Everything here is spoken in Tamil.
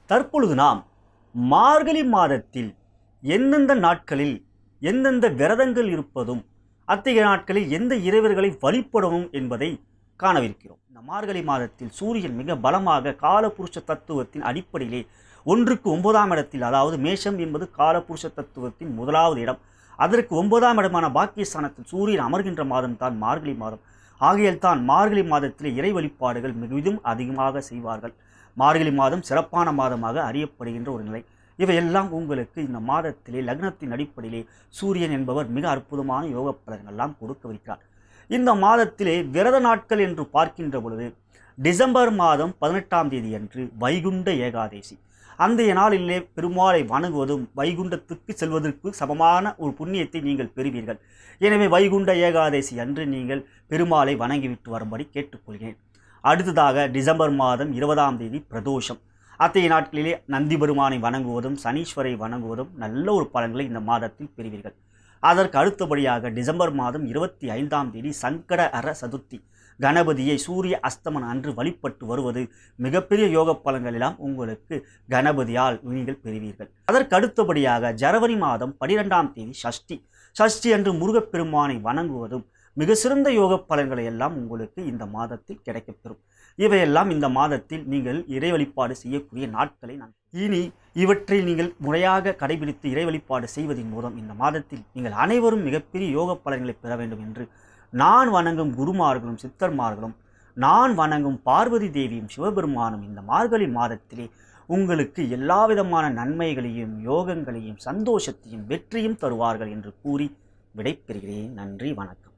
தற்பொழுது நாம் மார்கழி மாதத்தில் எந்தெந்த நாட்களில் எந்தெந்த விரதங்கள் இருப்பதும் அத்தகைய நாட்களில் எந்த இறைவர்களை வழிபடவும் என்பதை காணவிருக்கிறோம். இந்த மார்கழி மாதத்தில் சூரியன் மிக பலமாக காலபுருஷ தத்துவத்தின் அடிப்படையிலே 1க்கு 9ஆம் இடத்தில், அதாவது மேஷம் என்பது காலபுருஷ தத்துவத்தின் முதலாவது இடம், அதற்கு 9ஆம் இடமான பாக்கியஸ்தானத்தில் சூரியன் அமர்கின்ற மாதம் தான் மார்கழி மாதம். ஆகையால் தான் மார்கழி மாதத்திலே இறை வழிபாடுகள் மிகவும் அதிகமாக செய்வார்கள். மார்கழி மாதம் சிறப்பான மாதமாக அறியப்படுகின்ற ஒரு நிலை. இவையெல்லாம் உங்களுக்கு இந்த மாதத்திலே லக்னத்தின் அடிப்படையிலே சூரியன் என்பவர் மிக அற்புதமான யோக பலன்கள்லாம் கொடுக்கவிருக்கிறார். இந்த மாதத்திலே விரத நாட்கள் என்று பார்க்கின்ற பொழுது டிசம்பர் மாதம் 18ஆம் தேதி அன்று வைகுண்ட ஏகாதேசி. அந்த நாளிலே பெருமாளை வணங்குவதும் வைகுண்டத்துக்கு செல்வதற்கு சமமான ஒரு புண்ணியத்தை நீங்கள் பெறுவீர்கள். எனவே வைகுண்ட ஏகாதேசி அன்று நீங்கள் பெருமாளை வணங்கிவிட்டு வரும்படி கேட்டுக்கொள்கிறேன். அடுத்ததாக டிசம்பர் மாதம் 20ஆம் தேதி பிரதோஷம். அத்தகைய நாட்களிலே நந்தி பெருமானை வணங்குவதும் சனீஸ்வரை வணங்குவதும் நல்ல ஒரு பலன்களை இந்த மாதத்தில் பெறுவீர்கள். அதற்கு அடுத்தபடியாக டிசம்பர் மாதம் 25ஆம் தேதி சங்கடஹர சதுர்த்தி, கணபதியை சூரிய அஸ்தமனம் அன்று வழிபட்டு வருவது மிகப்பெரிய யோக பலன்கள் எல்லாம் உங்களுக்கு கணபதியால் நீங்கள் பெறுவீர்கள். அதற்கு அடுத்தபடியாக ஜனவரி மாதம் 12ஆம் தேதி சஷ்டி அன்று முருகப்பெருமானை வணங்குவதும் மிக சிறந்த யோக பலன்களை எல்லாம் உங்களுக்கு இந்த மாதத்தில் கிடைக்கப்பெறும். இவையெல்லாம் இந்த மாதத்தில் நீங்கள் இறை வழிபாடு செய்யக்கூடிய நாட்களை இனி இவற்றை நீங்கள் முறையாக கடைபிடித்து இறை வழிபாடு செய்வதன் மூலம் இந்த மாதத்தில் நீங்கள் அனைவரும் மிகப்பெரிய யோக பலன்களை பெற வேண்டும் என்று நான் வணங்கும் குருமார்களும் சித்தர்மார்களும் நான் வணங்கும் பார்வதி தேவியும் சிவபெருமானும் இந்த மார்கழி மாதத்திலே உங்களுக்கு எல்லா விதமான நன்மைகளையும் யோகங்களையும் சந்தோஷத்தையும் வெற்றியும் தருவார்கள் என்று கூறி விடைபெறுகிறேன். நன்றி, வணக்கம்.